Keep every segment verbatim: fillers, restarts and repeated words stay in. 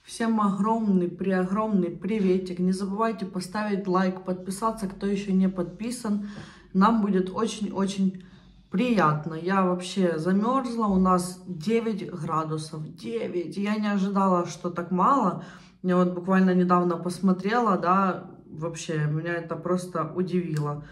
Всем огромный, преогромный приветик. Не забывайте поставить лайк, подписаться, кто еще не подписан. Нам будет очень-очень приятно. Я вообще замерзла. У нас девять градусов. девять. Я не ожидала, что так мало. Я вот буквально недавно посмотрела, да, вообще меня это просто удивило.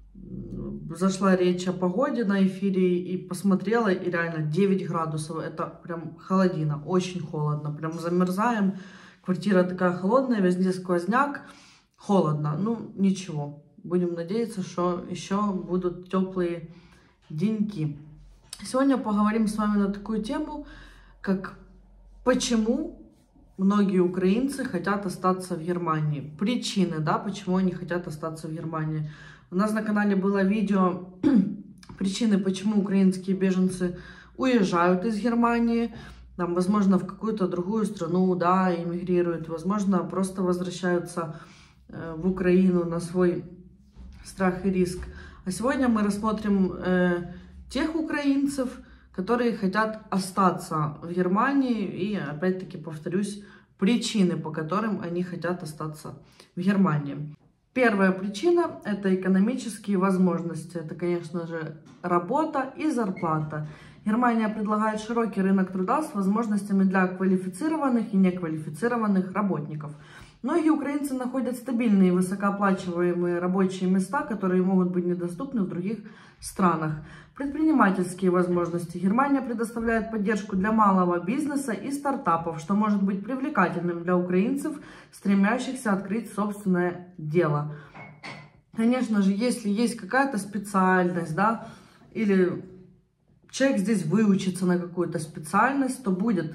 Зашла речь о погоде на эфире и посмотрела, и реально девять градусов. Это прям холодина, очень холодно. Прям замерзаем. Квартира такая холодная, везде сквозняк. Холодно. Ну, ничего. Будем надеяться, что еще будут теплые деньки. Сегодня поговорим с вами на такую тему, как почему многие украинцы хотят остаться в Германии. Причины, да, почему они хотят остаться в Германии. У нас на канале было видео причины, почему украинские беженцы уезжают из Германии, там, возможно, в какую-то другую страну, да, эмигрируют, возможно, просто возвращаются э, в Украину на свой страх и риск. А сегодня мы рассмотрим э, тех украинцев, которые хотят остаться в Германии, и, опять-таки, повторюсь, причины, по которым они хотят остаться в Германии. Первая причина – это экономические возможности. Это, конечно же, работа и зарплата. Германия предлагает широкий рынок труда с возможностями для квалифицированных и неквалифицированных работников. Многие украинцы находят стабильные и высокооплачиваемые рабочие места, которые могут быть недоступны в других странах. Предпринимательские возможности. Германия предоставляет поддержку для малого бизнеса и стартапов, что может быть привлекательным для украинцев, стремящихся открыть собственное дело. Конечно же, если есть какая-то специальность, да, или человек здесь выучится на какую-то специальность, то будет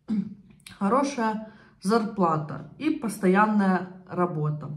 хорошая зарплата и постоянная работа.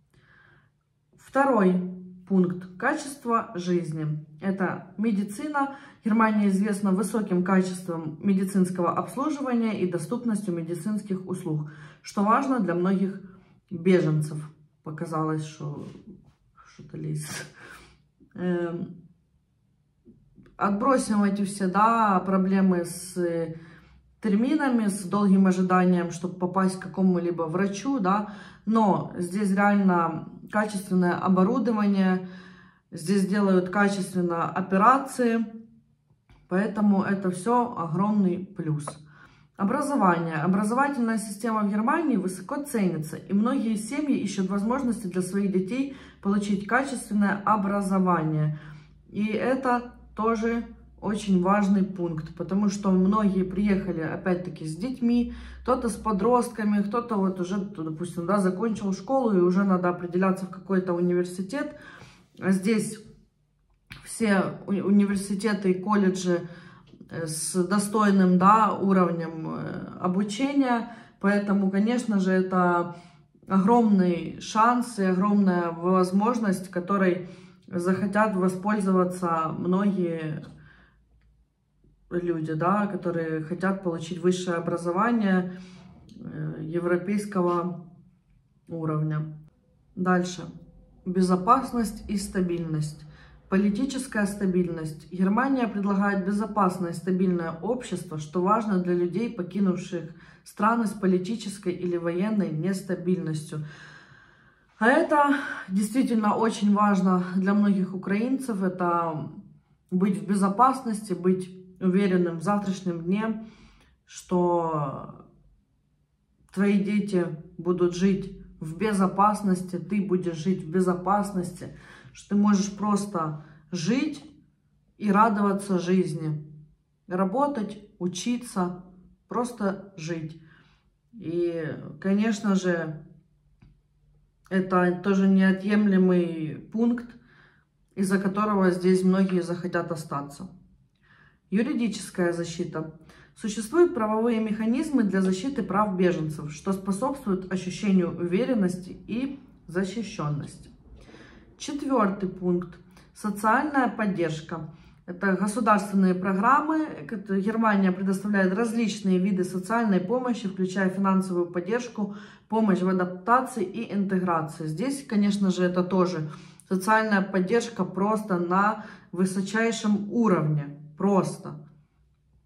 Второй пункт – качество жизни. Это медицина. Германия известна высоким качеством медицинского обслуживания и доступностью медицинских услуг, что важно для многих беженцев. Показалось, что что-то лезет. Эм, отбросим эти все, да, проблемы с терминами, с долгим ожиданием, чтобы попасть к какому-либо врачу, да, но здесь реально качественное оборудование, здесь делают качественно операции, поэтому это все огромный плюс. Образование. Образовательная система в Германии высоко ценится, и многие семьи ищут возможности для своих детей получить качественное образование. И это тоже очень важный пункт, потому что многие приехали, опять-таки, с детьми, кто-то с подростками, кто-то вот уже, допустим, да, закончил школу и уже надо определяться в какой-то университет. Здесь все университеты и колледжи с достойным, да, уровнем обучения, поэтому, конечно же, это огромный шанс и огромная возможность, которой захотят воспользоваться многие люди, да, которые хотят получить высшее образование европейского уровня. Дальше. Безопасность и стабильность. Политическая стабильность. Германия предлагает безопасное и стабильное общество, что важно для людей, покинувших страны с политической или военной нестабильностью. А это действительно очень важно для многих украинцев. Это быть в безопасности, быть уверенным в завтрашнем дне, что твои дети будут жить в безопасности, ты будешь жить в безопасности, что ты можешь просто жить и радоваться жизни, работать, учиться, просто жить. И, конечно же, это тоже неотъемлемый пункт, из-за которого здесь многие захотят остаться. Юридическая защита. Существуют правовые механизмы для защиты прав беженцев, что способствует ощущению уверенности и защищенности. Четвертый пункт. Социальная поддержка. Это государственные программы. Германия предоставляет различные виды социальной помощи, включая финансовую поддержку, помощь в адаптации и интеграции. Здесь, конечно же, это тоже социальная поддержка просто на высочайшем уровне. Просто.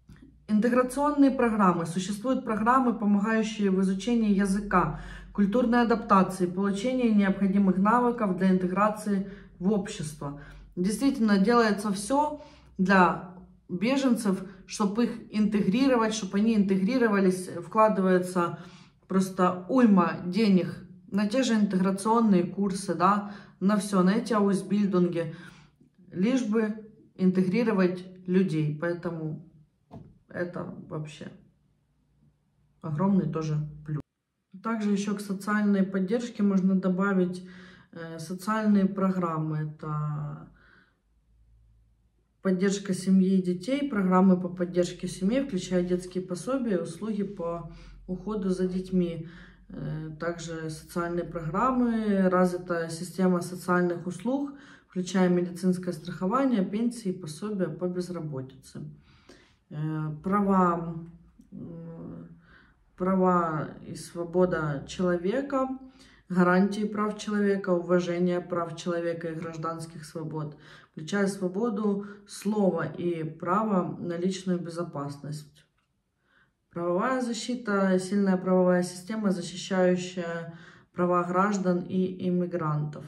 Интеграционные программы. Существуют программы, помогающие в изучении языка, культурной адаптации, получении необходимых навыков для интеграции в общество. Действительно, делается все для беженцев, чтобы их интегрировать, чтобы они интегрировались, вкладывается просто уйма денег на те же интеграционные курсы, да, на все, на эти аусбильдинги, лишь бы интегрировать людей. Поэтому это вообще огромный тоже плюс. Также еще к социальной поддержке можно добавить э, социальные программы. Это поддержка семьи и детей, программы по поддержке семьи, включая детские пособия, услуги по уходу за детьми. Э, также социальные программы, развитая система социальных услуг, включая медицинское страхование, пенсии, пособия по безработице. Э, права, э, права и свобода человека, гарантии прав человека, уважение прав человека и гражданских свобод, включая свободу слова и право на личную безопасность. Правовая защита, сильная правовая система, защищающая права граждан и иммигрантов.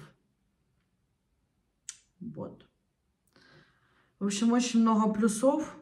Вот. В общем, очень много плюсов,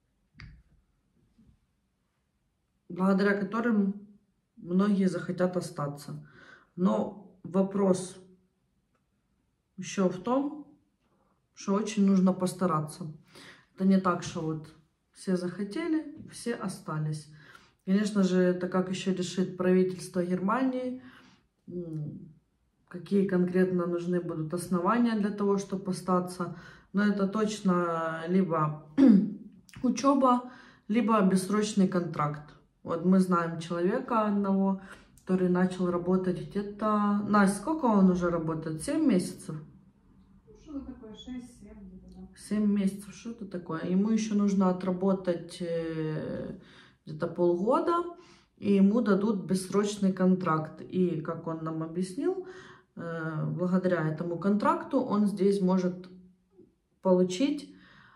благодаря которым многие захотят остаться. Но вопрос еще в том, что очень нужно постараться. Это не так, что вот все захотели, все остались. Конечно же, это как еще решит правительство Германии, какие конкретно нужны будут основания для того, чтобы остаться. Но это точно либо учеба, либо бессрочный контракт. Вот мы знаем человека одного, который начал работать где-то... Настя, сколько он уже работает? семь месяцев? Что такое? шесть-семь где-то, да. семь месяцев, что это такое? Ему еще нужно отработать где-то полгода, и ему дадут бессрочный контракт. И, как он нам объяснил, благодаря этому контракту он здесь может получить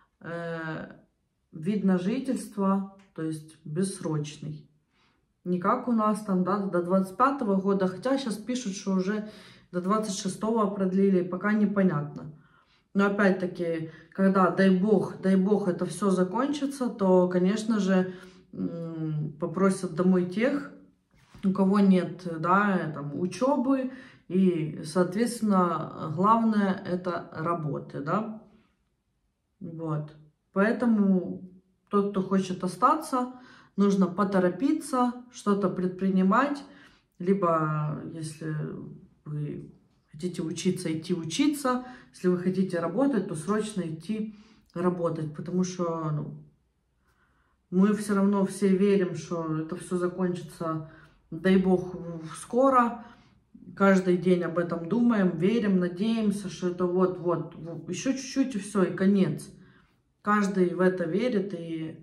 вид на жительство, то есть бессрочный. Не как у нас там, да, до двадцать пятого года, хотя сейчас пишут, что уже до двадцать шестого продлили, пока непонятно. Но опять-таки, когда, дай бог, дай бог, это все закончится, то, конечно же, попросят домой тех, у кого нет, да, там, учебы, и, соответственно, главное это работы, да. Вот. Поэтому тот, кто хочет остаться, нужно поторопиться, что-то предпринимать, либо, если вы хотите учиться, идти учиться, если вы хотите работать, то срочно идти работать, потому что ну, мы все равно все верим, что это все закончится, дай бог, скоро. Каждый день об этом думаем, верим, надеемся, что это вот-вот, еще чуть-чуть и все, и конец. Каждый в это верит, и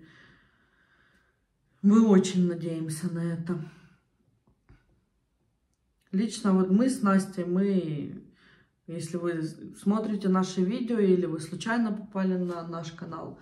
мы очень надеемся на это. Лично вот мы с Настей, мы, если вы смотрите наши видео или вы случайно попали на наш канал,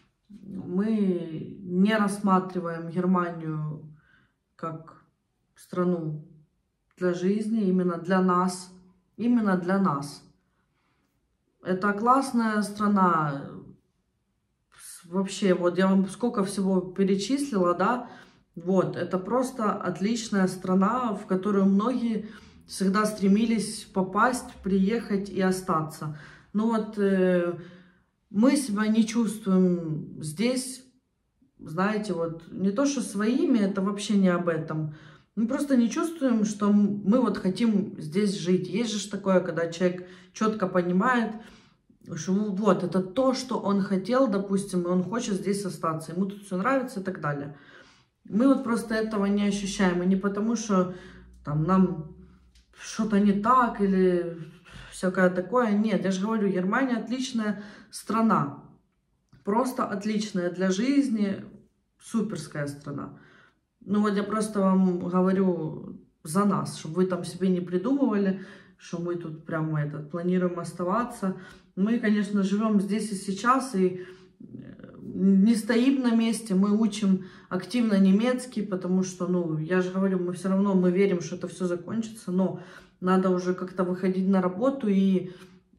мы не рассматриваем Германию как страну для жизни, именно для нас, именно для нас. Это классная страна. Вообще, вот я вам сколько всего перечислила, да, вот, это просто отличная страна, в которую многие всегда стремились попасть, приехать и остаться. Но вот э, мы себя не чувствуем здесь, знаете, вот, не то что своими, это вообще не об этом. Мы просто не чувствуем, что мы вот хотим здесь жить. Есть же такое, когда человек четко понимает, что вот, это то, что он хотел, допустим, и он хочет здесь остаться, ему тут все нравится и так далее. Мы вот просто этого не ощущаем, и не потому, что там нам что-то не так или всякое такое. Нет, я же говорю, Германия отличная страна, просто отличная для жизни, суперская страна. Ну вот я просто вам говорю за нас, чтобы вы там себе не придумывали, что мы тут прямо этот, планируем оставаться. Мы, конечно, живем здесь и сейчас, и не стоим на месте, мы учим активно немецкий, потому что, ну, я же говорю, мы все равно, мы верим, что это все закончится, но надо уже как-то выходить на работу и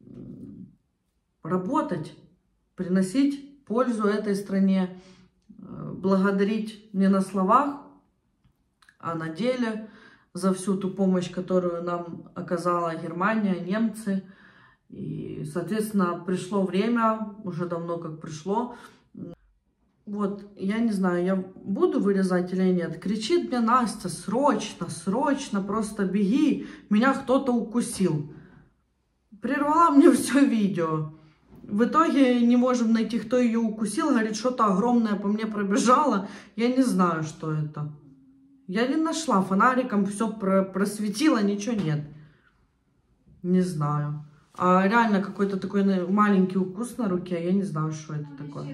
работать, приносить пользу этой стране, благодарить не на словах, а на деле за всю ту помощь, которую нам оказала Германия, немцы. И, соответственно, пришло время, уже давно как пришло. Вот, я не знаю, я буду вырезать или нет. Кричит мне Настя: срочно, срочно, просто беги, меня кто-то укусил. Прервала мне все видео. В итоге не можем найти, кто ее укусил. Говорит, что-то огромное по мне пробежало. Я не знаю, что это. Я не нашла, фонариком все просветила, ничего нет. Не знаю. А реально какой-то такой маленький укус на руке, я не знаю, что это такое.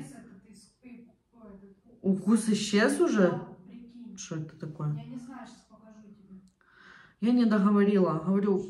Укус исчез уже? Что это такое? Я не знаю, сейчас покажу тебе. Я не договорила. Говорю,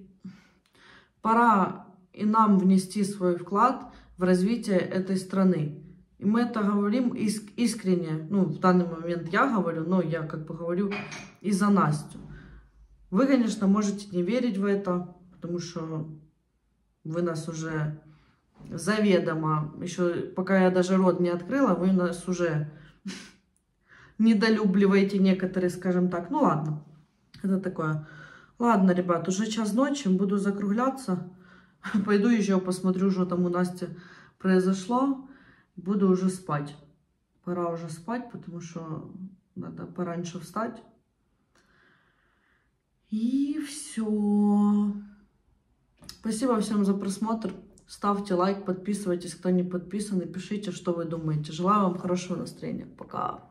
пора и нам внести свой вклад в развитие этой страны. И мы это говорим иск искренне. Ну, в данный момент я говорю, но я как бы говорю и за Настю. Вы, конечно, можете не верить в это, потому что вы нас уже заведомо, еще пока я даже рот не открыла, вы нас уже недолюбливаете некоторые, скажем так. Ну ладно, это такое. Ладно, ребят, уже час ночи, буду закругляться. Пойду еще посмотрю, что там у Насти произошло. Буду уже спать. Пора уже спать, потому что надо пораньше встать. И все. Спасибо всем за просмотр. Ставьте лайк, подписывайтесь, кто не подписан, и пишите, что вы думаете. Желаю вам хорошего настроения. Пока.